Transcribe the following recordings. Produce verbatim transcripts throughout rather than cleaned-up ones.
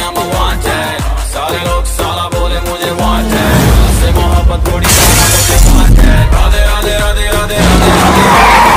I'm a wanted, सारे लोग साला बोले मुझे wanted, से मोहब्बत थोड़ी साला मुझे wanted, राधे राधे राधे राधे राधे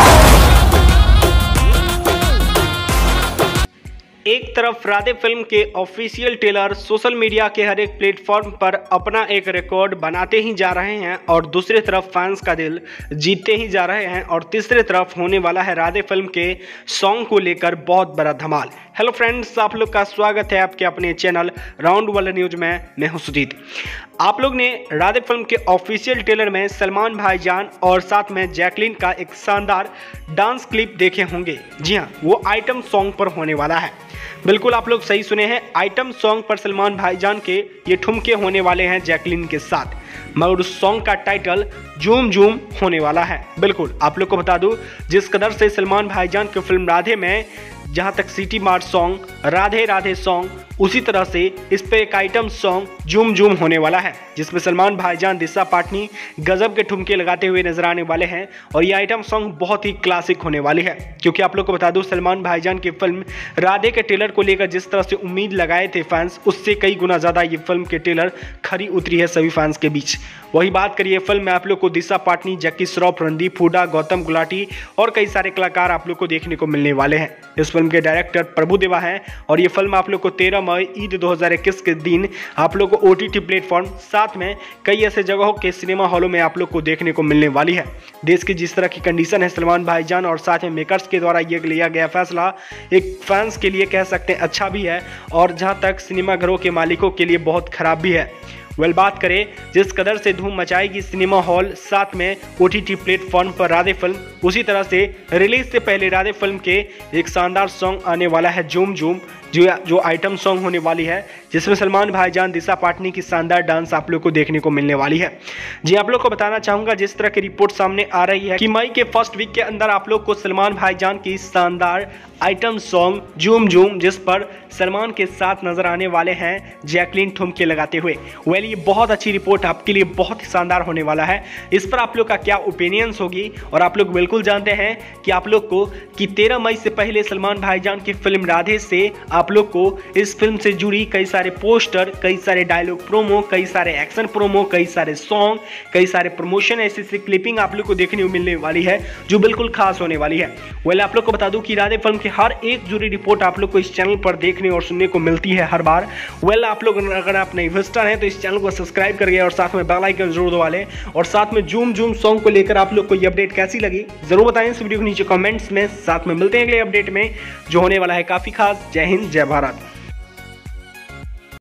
एक तरफ राधे फिल्म के ऑफिशियल ट्रेलर सोशल मीडिया के हर एक प्लेटफॉर्म पर अपना एक रिकॉर्ड बनाते ही जा रहे हैं और दूसरी तरफ फैंस का दिल जीतते ही जा रहे हैं और तीसरी तरफ होने वाला है राधे फिल्म के सॉन्ग को लेकर बहुत बड़ा धमाल। हेलो फ्रेंड्स, आप लोग का स्वागत है आपके अपने चैनल राउंड वाला न्यूज में। मैं हूं सुजीत। आप लोग ने राधे फिल्म के ऑफिशियल ट्रेलर में सलमान भाईजान और साथ में जैकलीन का एक शानदार डांस क्लिप देखे होंगे। जी हाँ, वो आइटम सॉन्ग पर होने वाला है। बिल्कुल आप लोग सही सुने हैं, आइटम सॉन्ग पर सलमान भाईजान के ये ठुमके होने वाले हैं जैकलीन के साथ, मगर उस सॉन्ग का टाइटल झूम झूम होने वाला है। बिल्कुल आप लोग को बता दूं, जिस कदर से सलमान भाईजान की फिल्म राधे में जहां तक city mart song, Radhe Radhe song, उसी तरह से इस पे एक आइटम सॉन्ग झूम झूम होने वाला है, जिसमें सलमान भाईजान दिशा पाटनी गजब के ठुमके लगाते हुए नजर आने वाले हैं और ये आइटम सॉन्ग बहुत ही क्लासिक होने वाली है। क्योंकि आप लोग को बता दूं, सलमान भाईजान की फिल्म राधे के ट्रेलर को लेकर जिस तरह से उम्मीद लगाए थे फैंस, उससे कई गुना ज्यादा ये फिल्म के ट्रेलर खरी उतरी है सभी फैंस के बीच। वही बात करिए, फिल्म में आप लोग को दिशा पाटनी, जैकी श्रॉफ, रणदीप हुड्डा, गौतम गुलाटी और कई सारे कलाकार आप लोग को देखने को मिलने वाले हैं। इस फिल्म के डायरेक्टर प्रभुदेवा हैं और ये फिल्म आप लोग को तेरह मई ईद दो हज़ार इक्कीस के दिन आप लोग को ओटीटी प्लेटफॉर्म साथ में कई ऐसे जगहों के सिनेमा हॉलों में आप लोग को देखने को मिलने वाली है। देश की जिस तरह की कंडीशन है, सलमान भाईजान और साथ में मेकर्स के द्वारा ये लिया गया फैसला एक फैंस के लिए कह सकते हैं अच्छा भी है और जहां तक सिनेमाघरों के मालिकों के लिए बहुत खराब भी है। वेल बात करें, जिस कदर से धूम मचाएगी सिनेमा हॉल साथ में ओटीटी प्लेटफॉर्म पर राधे फिल्म, उसी तरह से रिलीज से पहले राधे फिल्म के एक शानदार सॉन्ग आने वाला है झूम झूम, जो जो आइटम सॉन्ग होने वाली है, जिसमें सलमान भाईजान, दिशा पाटनी की शानदार डांस आप लोग को देखने को मिलने वाली है। जी आप लोग को बताना चाहूंगा, जिस तरह की रिपोर्ट सामने आ रही है कि मई के फर्स्ट वीक के अंदर आप लोग को सलमान भाईजान की शानदार आइटम सॉन्ग झूम झूम, जिस पर सलमान के साथ नजर आने वाले हैं जैकलीन ठुमके लगाते हुए। वेल ये बहुत अच्छी रिपोर्ट आपके लिए बहुत ही शानदार होने वाला है। इस पर आप लोग का क्या ओपिनियंस होगी और आप लोग बिल्कुल जानते हैं कि आप लोग को कि तेरह मई से पहले सलमान भाईजान की फिल्म राधे से आप लोग को इस फिल्म से जुड़ी कई सारे पोस्टर, कई सारे डायलॉग प्रोमो, कई सारे एक्शन प्रोमो, कई सारे सॉन्ग, कई सारे प्रमोशन, ऐसी ऐसी क्लिपिंग आप लोग को देखने को मिलने वाली है जो बिल्कुल खास होने वाली है। वेल आप लोग को बता दूं कि राधे फिल्म की हर एक जुड़ी रिपोर्ट आप लोग को इस चैनल पर देखने और सुनने को मिलती है हर बार। वेल आप लोग अगर आप नए विजिटर हैं तो इस चैनल को सब्सक्राइब करिए और साथ में बेल आइकन जरूर दबा लें और साथ में झूम झूम सॉन्ग को लेकर आप लोग को ये अपडेट कैसी लगी जरूर बताएं इस वीडियो को नीचे कमेंट्स में। साथ में मिलते हैं अगले अपडेट में जो होने वाला है काफी खास। जय हिंद, जय भारत।